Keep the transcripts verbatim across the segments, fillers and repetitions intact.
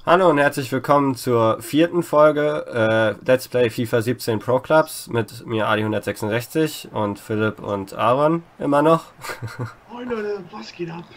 Hallo und herzlich willkommen zur vierten Folge äh, Let's Play FIFA siebzehn Pro Clubs mit mir Adi hundertsechsundsechzig und Philipp und Aaron immer noch. Moin Leute, was geht ab?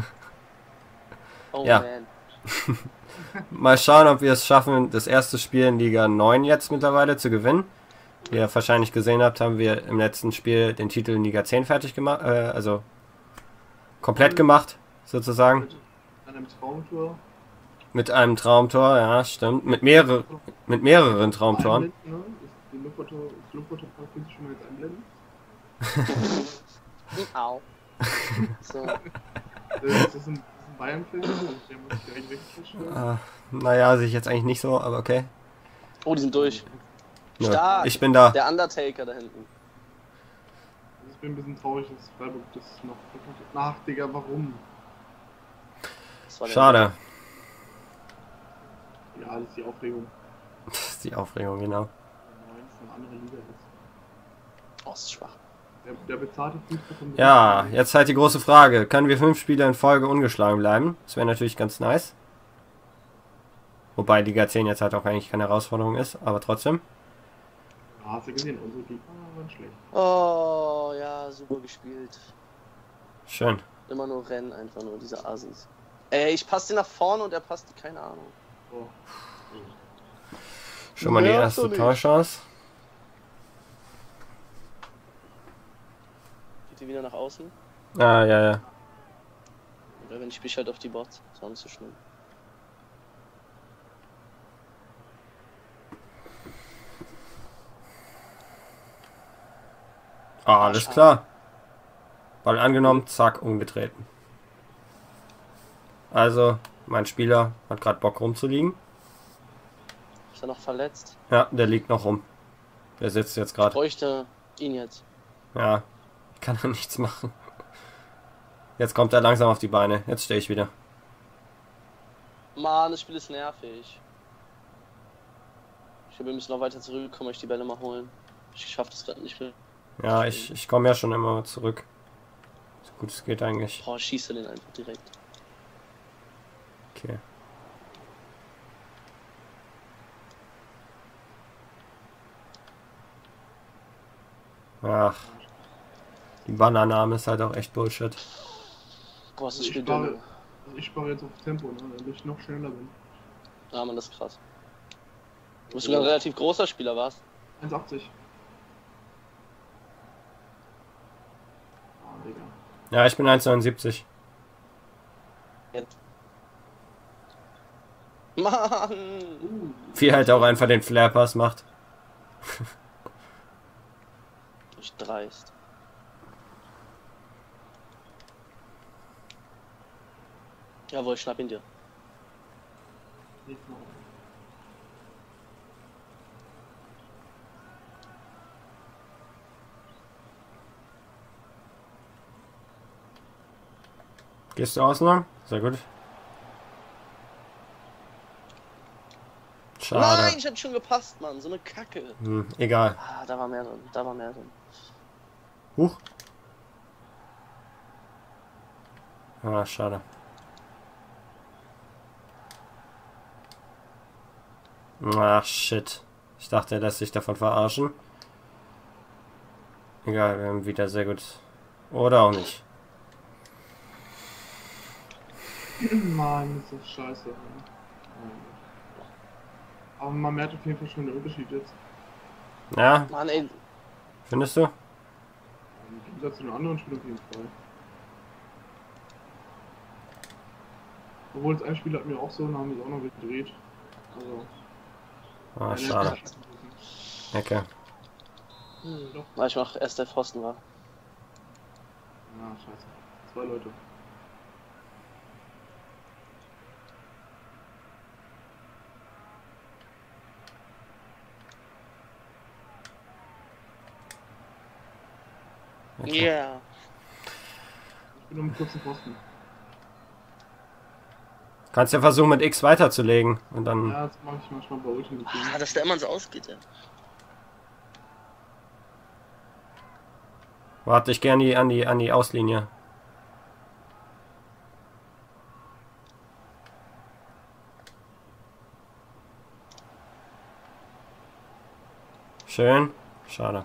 Oh Ja. man. Mal schauen, ob wir es schaffen, das erste Spiel in Liga neun jetzt mittlerweile zu gewinnen. Wie ihr wahrscheinlich gesehen habt, haben wir im letzten Spiel den Titel in Liga zehn fertig gemacht, äh, also komplett gemacht, sozusagen. Mit einem Traumtor. Mit einem Traumtor, ja, stimmt. Mit mehrere, mit mehreren Traumtoren. Einblenden, ne? Ist die Luftfoto, das Luftfoto-Part kannst du schon mal jetzt einblenden. Au. So. Äh, Ist das ein, ein Bayern-Fan? Der muss ich direkt wegstellen. Ah, naja, sehe ich jetzt eigentlich nicht so, aber okay. Oh, die sind durch. Nö, Stark. ich bin da. Der Undertaker da hinten. Also ich bin ein bisschen traurig, dass Freiburg das noch verkackt hat. Ach, Digga, warum? Das war der- Schade. Ja, das ist die Aufregung. Das ist die Aufregung, genau. neun ist eine andere Liga ist. Oh, ist schwach. Der, der bezahlte Fußball von Ja, jetzt halt die große Frage. Können wir fünf Spiele in Folge ungeschlagen bleiben? Das wäre natürlich ganz nice. Wobei Liga zehn jetzt halt auch eigentlich keine Herausforderung ist, aber trotzdem. Ja, hast du gesehen, unsere Gegner waren schlecht. Oh, ja, super gespielt. Schön. Immer nur rennen, einfach nur, diese Asis. Ey, ich passe den nach vorne und er passt, keine Ahnung. Oh. Schon mal die Nervt erste doch nicht. Torchance. Geht die wieder nach außen? Ah, ja, ja. Oder wenn ich spiele halt auf die Bots. Ist auch nicht so schlimm. Ah, alles klar. Ball angenommen, zack, umgetreten. Also, mein Spieler hat gerade Bock rumzuliegen. Ist er noch verletzt? Ja, der liegt noch rum. Der sitzt jetzt Ich gerade. bräuchte ihn jetzt. Ja, ich kann da nichts machen. Jetzt kommt er langsam auf die Beine. Jetzt stehe ich wieder. Mann, das Spiel ist nervig. Ich glaube, wir müssen noch weiter zurückkommen, ich die Bälle mal holen. Ich schaffe das gerade nicht mehr. Ja, ich, ich komme ja schon immer zurück. So gut es geht eigentlich. Boah, schieße den einfach direkt. Okay. Ach. Die Bannername ist halt auch echt Bullshit. Boah, ist das Ich Spiel spare, dumm. also ich spare jetzt auf Tempo, ne, damit ich noch schneller bin. Ah, man, das ist krass. Du bist sogar ein relativ großer Spieler, warst? eins achtzig. Ah, Digga. Ja, ich bin eins neunundsiebzig. Jetzt. Mann! Uh, Wie halt auch einfach den Flair-Pass macht. Ich dreist. Jawohl, ich schnapp ihn dir. nicht mal. Gehst du außen lang? Sehr gut. Schade. Nein, ich hätte schon gepasst, Mann. So eine Kacke. Hm, egal. Ah, da war mehr drin. Da war mehr drin. Huch. Ah, schade. Ach, shit. Ich dachte, er lässt sich davon verarschen. Egal, wir haben wieder sehr gut. Oder auch nicht. Mann, ist das scheiße. Aber man merkt auf jeden Fall schon den Unterschied jetzt. Ja, Mann, ey. findest du? Im Gegensatz zu den anderen Spielen auf jeden Fall. Obwohl das ein Spiel hat mir auch so und haben wir es auch noch gedreht. Also. Ah, eine schade. Scheiße. Okay. Hm. Weil ich mach erst der Pfosten war. Ja, scheiße. Zwei Leute. Okay. Ja. Ich bin um einen kurzen Posten. Kannst ja versuchen mit X weiterzulegen und dann. Ja, das mache ich manchmal bei Ultimate Team. Ah, dass der immer so ausgeht, ey. Warte, ich gehe an die, an die, an die Auslinie. Schön. Schade.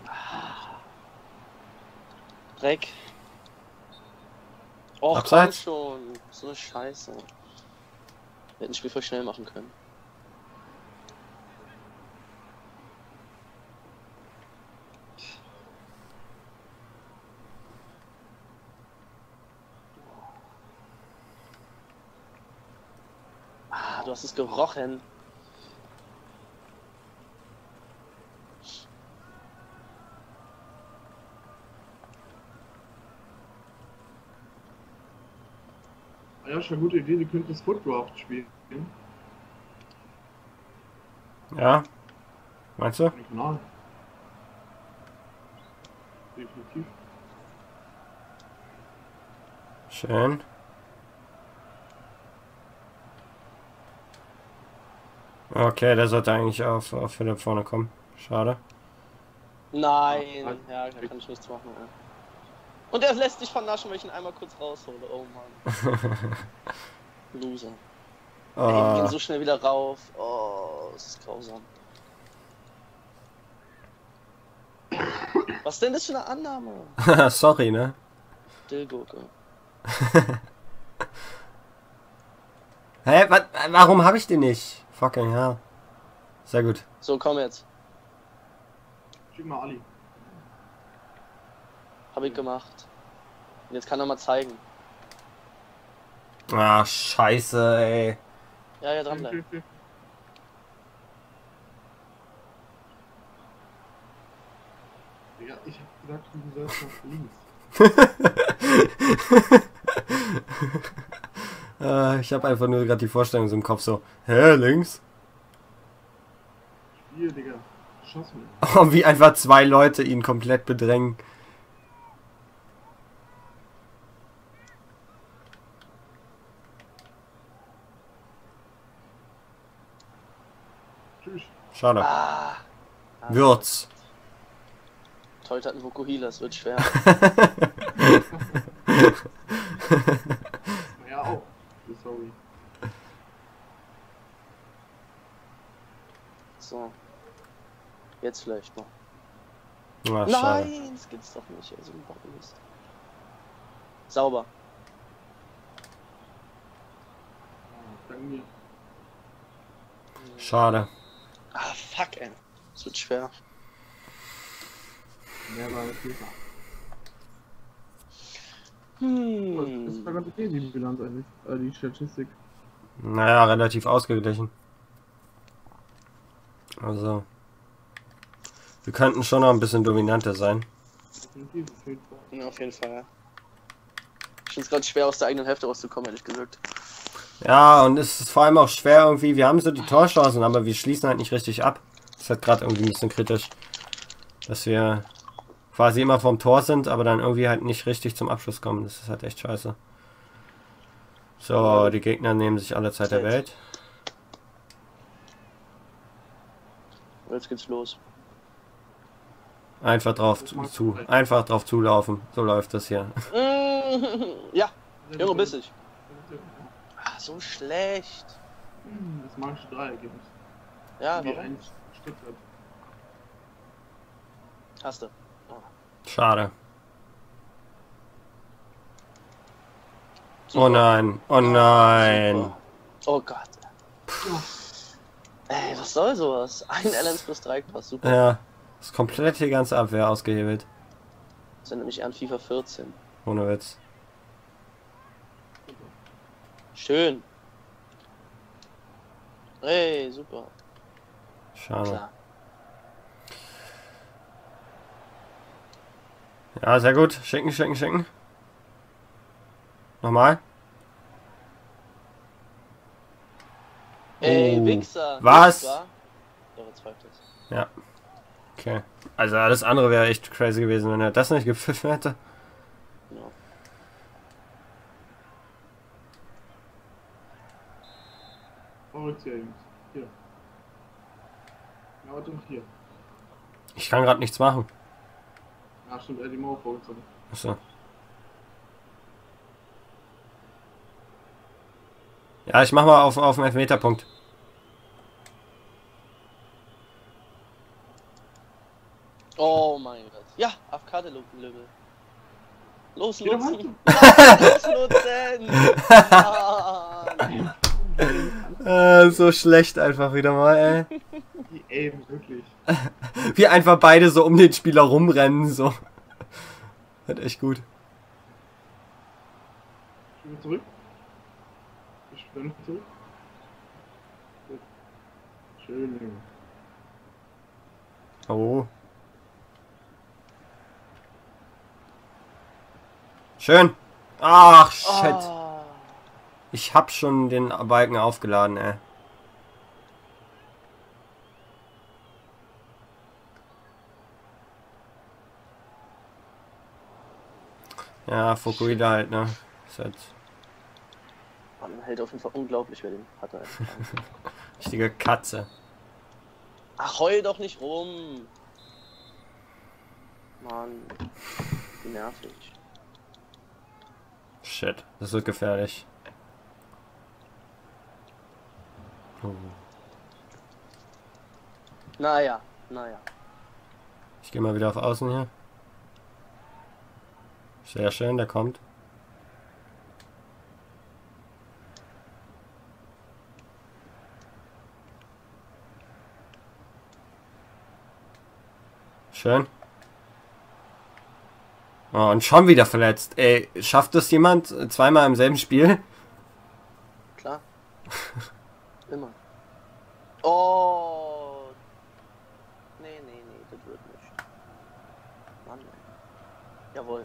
Dreck. Och, komm Abseits? schon. So eine Scheiße. Wir hätten das Spiel voll schnell machen können. Ah, du hast es gerochen. Ah ja, schon eine gute Idee, du könntest Footdraft spielen. Ja. Meinst du? Kanal. Definitiv. Schön. Okay, der sollte eigentlich auf, auf Philipp vorne kommen. Schade. Nein, ja, da kann ich nichts machen. Ja. Und er lässt sich vernaschen, weil ich ihn einmal kurz raushole. Oh Mann. Loser. Ey, wir gehen Oh. so schnell wieder rauf. Oh, das ist grausam. Was denn das für eine Annahme? Sorry, ne? Dillgurke. Hä? Was, warum habe ich den nicht? Fucking hell. Sehr gut. So, komm jetzt. Schick mal Ali. Hab ich gemacht. Und jetzt kann er mal zeigen. Ah, scheiße, ey. Ja, ja, dranbleiben. Digga, ich hab gesagt, du sollst nach links. äh, ich habe einfach nur gerade die Vorstellung so im Kopf so, hä, links? Spiel, Digga. Schaff's mir. Oh, wie einfach zwei Leute ihn komplett bedrängen. Tschüss. Schade. Ah. Ah, Würz. Toll hat ein Vokuhila, es wird schwer. Ja, auch. Sorry. So. Jetzt vielleicht noch. Ah, schade. Nein, das gibt's doch nicht. Also ein Bockmist. Sauber. Dank mir. Schade. Ah, fuck, ey. Es wird schwer. Mehr war das nicht. Das Hm. ist ganz okay, die Bilanz eigentlich. Äh, die Statistik. Naja, relativ ausgeglichen. Also. Wir könnten schon noch ein bisschen dominanter sein. Definitiv, auf jeden Fall. Ja, auf jeden Fall, ja. Ich finde es gerade schwer, aus der eigenen Hälfte rauszukommen, ehrlich gesagt. Ja, und es ist vor allem auch schwer irgendwie. Wir haben so die Torchancen, aber wir schließen halt nicht richtig ab. Das ist halt gerade irgendwie ein bisschen kritisch. Dass wir quasi immer vorm Tor sind, aber dann irgendwie halt nicht richtig zum Abschluss kommen. Das ist halt echt scheiße. So, die Gegner nehmen sich alle Zeit der Welt. Jetzt geht's los. Einfach drauf zu, einfach drauf zulaufen. So läuft das hier. Ja, Junge, bist ich. Ah, so schlecht. Hm, Das magische Dreiergebnis. Ja, Wie warum? ein Stuttgart. Hast du. Schade. Super. Oh nein, oh nein. Super. Oh Gott. Ey, was soll sowas? Ein Allens plus drei Pass, super. Ja, ist komplett die ganze Abwehr ausgehebelt. Das sind nämlich eher ein FIFA vierzehn. Ohne Witz. Schön. Ey, super. Schade. Klar. Ja, sehr gut. Schicken, schicken, schicken. Nochmal. Ey, Oh. Wichser. Was? Nicht wahr? Ja, was pfeift das? Ja. Okay. Also alles andere wäre echt crazy gewesen, wenn er das nicht gepfiffen hätte. Ja. Oh, jetzt hier, Jungs. Hier. Ja, warte, hier. Ich kann gerade nichts machen. Ja, stimmt, er hat die Mauer vorgezogen. Achso. Ja, ich mach mal auf, auf den Elfmeterpunkt. Oh mein Gott. Ja, A F K-Lümmel. Los, Wieder Lutzen! mal? Los, Lutzen! Mann. Äh, so schlecht einfach wieder mal, ey. Ey, wirklich. Wie einfach beide so um den Spieler rumrennen, so. Wird echt gut. Spielen wir zurück. Wir spielen zurück. Gut. Schön, Junge. Oh. Schön. Ach, shit. Oh. Ich hab schon den Balken aufgeladen, ey. Ja, Fukuhila halt, ne? Ist halt Man hält auf jeden Fall unglaublich, wer den hatte. richtige Katze. Ach, heul doch nicht rum. Mann. Wie nervig. Shit, das wird gefährlich. Oh. Naja, naja. Ich gehe mal wieder auf Außen hier. Sehr schön, der kommt. Schön. Oh, und schon wieder verletzt. Ey, schafft das jemand zweimal im selben Spiel? Klar. Immer. Oh. Nee, nee, nee, das wird nicht. Mann. Ey. Jawohl.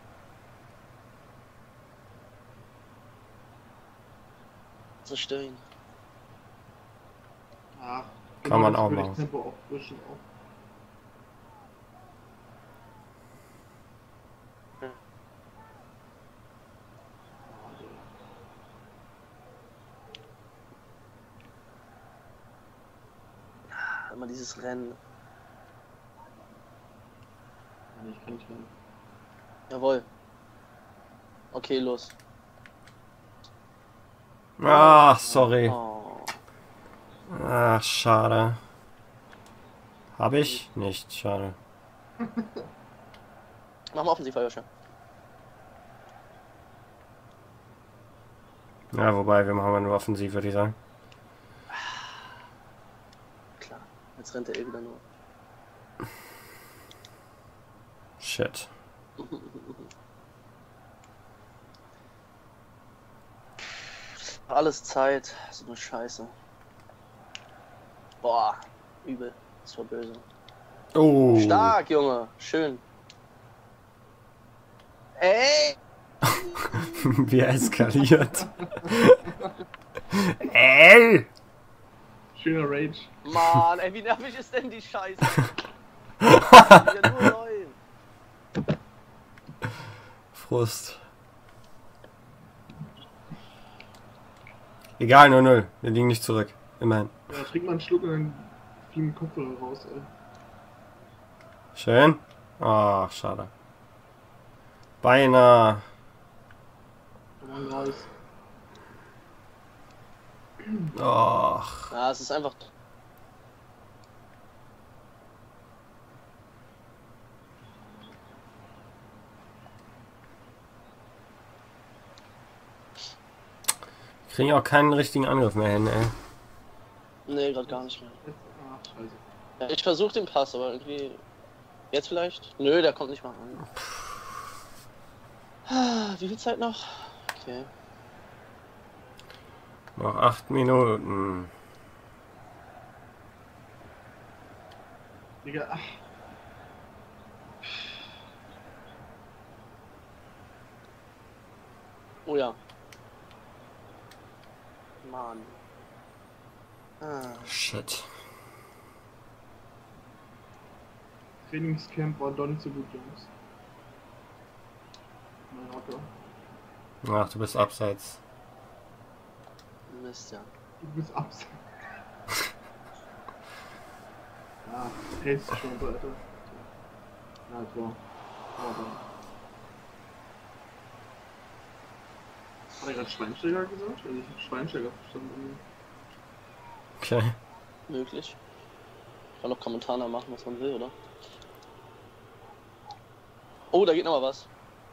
Zerstören. Ach, Kann man das auch würde ich machen. Tempo auffrischen auch. Hm. Immer dieses Rennen. Nee, ich kann nicht rennen. Jawohl. Okay, los. Ah, sorry. Oh. Ach, schade. Hab ich? Nicht, schade. Mach mal offensiv, Joscha. Ja, wobei, wir machen mal nur offensiv, würde ich sagen. Klar. Jetzt rennt er eh wieder nur. Shit. Alles Zeit. So eine Scheiße. Boah. Übel. Das war böse. Oh. Stark, Junge. Schön. Ey! Wie er eskaliert. Ey! Schöner Rage. Mann, ey, wie nervig ist denn die Scheiße? Ja, nur neun. Frust. Egal, null null. Wir liegen nicht zurück. Immerhin. Ja, trink mal einen Schluck und dann fliegen die Kopfhörer raus, ey. Schön. Ach, schade. Beinahe. Komm mal raus. Ach. Ja, es ist einfach. Kriegen auch keinen richtigen Angriff mehr hin, ey. Nee, gerade gar nicht mehr. Ach, scheiße. Ja, ich versuche den Pass, aber irgendwie. Jetzt vielleicht? Nö, der kommt nicht mal an. Ah, wie viel Zeit noch? Okay. Noch acht Minuten. Digga, ach. Oh ja. Mann. Ah. Shit. Trainingscamp war doch nicht so gut, Jungs. Mallorca. Ach, du bist abseits. Mist, ja. Du bist abseits. Ja, hältst du schon, Alter. Ja, Tor. Aber. Hat er gerade Schweinsteiger gesagt? Also ich hab Schweinsteiger verstanden. Okay. Möglich. Ich kann noch Kommentare machen, was man will, oder? Oh, da geht noch mal was.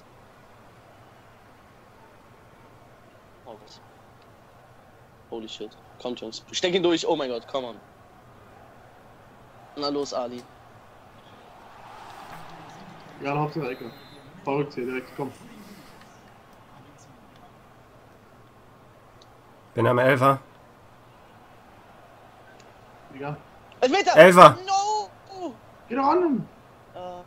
Oh, was? Holy shit. Kommt, Jungs. Steck ihn durch. Oh mein Gott, come on. Na los, Ali. Ja, Hauptsache Ecke. Verrückt hier, direkt, komm. Bin am Elfer. Egal. Elfmeter! Elfer! No! Geh doch an! Äh,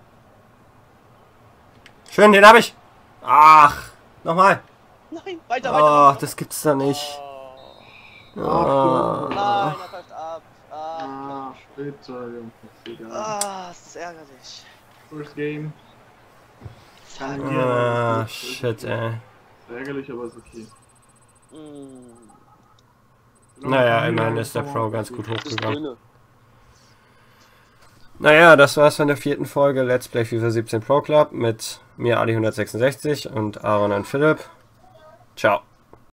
Schön, den hab ich. Ach, nochmal. nein, weiter, weiter. Oh, weiter. das gibt's da nicht. Oh. Oh. Nein, er pfeift ab. Ah, Ah, bitte, Jungs. Egal. ah, das ist ärgerlich. First Game. Kann Ah, hier, shit, ey. ist ärgerlich, aber ist okay. Mm, Naja, immerhin ist der Pro ganz gut das hochgegangen. Grüne. Naja, das war's von der vierten Folge Let's Play FIFA siebzehn Pro Club mit mir Ali hundertsechsundsechzig und Aaron und Philipp. Ciao.